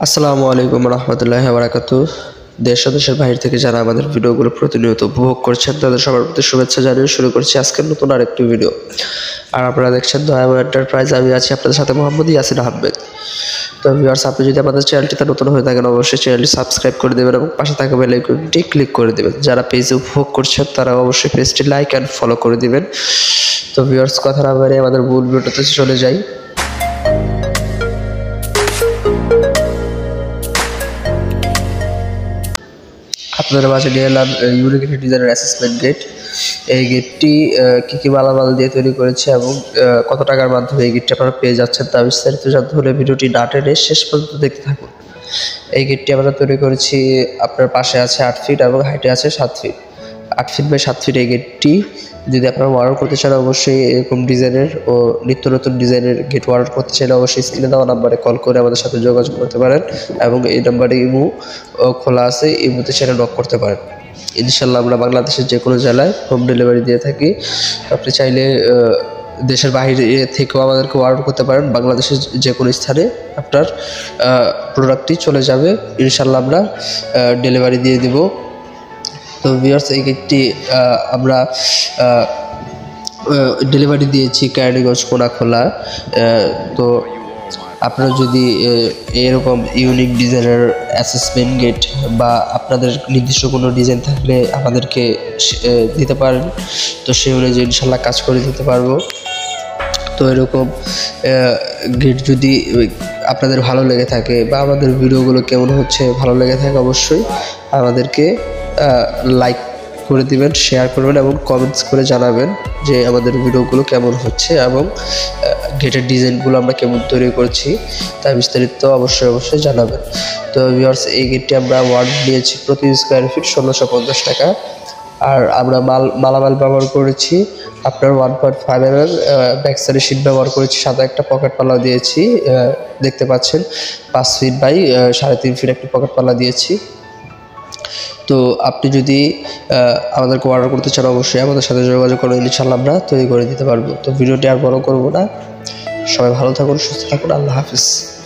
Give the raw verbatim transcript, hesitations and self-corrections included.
আসসালামু আলাইকুম রহমতুল্লাহি ওয়া বারাকাতুহু। দেশ ও দেশের বাইরে থেকে যারা আমাদের ভিডিওগুলো প্রতিনিয়ত উপভোগ করছেন তাদের সবার প্রতি শুভেচ্ছা জানিয়ে শুরু করছি আজকের নতুন আরেকটি ভিডিও। আর আপনারা দেখছেন দয়াময় এন্টারপ্রাইজ, আমি আছি আপনাদের সাথে মোহাম্মদ ইয়াসিন আহমেদ। তো ভিউয়ার্স, আপনি যদি আমাদের চ্যানেলটিতে নতুন হয়ে থাকেন অবশ্যই চ্যানেলটি সাবস্ক্রাইব করে দেবেন এবং পাশে থাকা বেল আইকনটি ক্লিক করে দেবেন। যারা পেজে উপভোগ করছেন তারা অবশ্যই পেজটি লাইক অ্যান্ড ফলো করে দিবেন। তো ভিউয়ার্স, কথা না বাড়িয়ে আমাদের মূল ভিডিওতে চলে যাই। আপনাদের মাঝে নিয়ে এলাম ইউনিক ডিজাইনের অ্যাসেসমেন্ট গেট। এই গেটটি কী কী মালামাল দিয়ে তৈরি করেছে এবং কত টাকার মাধ্যমে এই গেটটি আপনারা পেয়ে যাচ্ছেন তা বিস্তারিত জানতে হলে ভিডিওটি না টেনে শেষ পর্যন্ত দেখতে থাকুন। এই গেটটি আমরা তৈরি করেছি, আপনার পাশে আছে আট ফিট এবং হাইটে আছে সাত ফিট। আট ফিট বাই সাত ফিট এই গেটটি যদি আপনারা অর্ডার করতে চান অবশ্যই এরকম ডিজাইনের ও নিত্য নতুন ডিজাইনের গেট অর্ডার করতে চাইলে অবশ্যই স্ক্রিনে দেওয়া নাম্বারে কল করে আমাদের সাথে যোগাযোগ করতে পারেন এবং এই নাম্বারে ইমো খোলা আছে, ইমোতে চ্যানেল নক করতে পারেন। ইনশাল্লাহ আমরা বাংলাদেশের যে কোনো জেলায় হোম ডেলিভারি দিয়ে থাকি। আপনি চাইলে দেশের বাইরে থেকেও আমাদেরকে অর্ডার করতে পারেন। বাংলাদেশের যে কোনো স্থানে আপনার প্রোডাক্টটি চলে যাবে, ইনশাল্লাহ আমরা ডেলিভারি দিয়ে দিব। তো ভিউয়ার্স, এই গেটটি আমরা ডেলিভারি দিয়েছি কেরানীগঞ্জ কোনাখোলা। তো আপনারা যদি এরকম ইউনিক ডিজাইনের অ্যাসেসমেন্ট গেট বা আপনাদের নির্দিষ্ট কোনো ডিজাইন থাকলে আমাদেরকে দিতে পারেন, তো সেই অনুযায়ী ইনশাল্লাহ কাজ করে দিতে পারবো। তো এরকম গেট যদি আপনাদের ভালো লেগে থাকে বা আমাদের ভিডিওগুলো কেমন হচ্ছে ভালো লেগে থাকে অবশ্যই আমাদেরকে লাইক করে দিবেন, শেয়ার করবেন এবং কমেন্টস করে জানাবেন যে আমাদের ভিডিওগুলো কেমন হচ্ছে এবং গেটের ডিজাইনগুলো আমরা কেমন তৈরি করছি তা বিস্তারিত অবশ্যই অবশ্যই জানাবেন। তো ভিউয়ার্স, এই গেটটি আমরা ওয়ার্ড নিয়েছি প্রতি স্কোয়ার ফিট ষোলোশো পঞ্চাশ টাকা। আর আমরা মাল মালামাল ব্যবহার করেছি আপনার one point five M L back সাইডে শিট ব্যবহার করেছি, সাদা একটা পকেট পাল্লা দিয়েছি, দেখতে পাচ্ছেন পাঁচ ফিট বাই সাড়ে তিন ফিট একটা পকেট পাল্লা দিয়েছি। তো আপনি যদি আমাদেরকে অর্ডার করতে চান অবশ্যই আমাদের সাথে যোগাযোগ করে ইনশাল্লাহ আমরা তৈরি করে দিতে পারবো। তো ভিডিওটি আর বড় করবো না, সবাই ভালো থাকুন, সুস্থ থাকুন, আল্লাহ হাফিজ।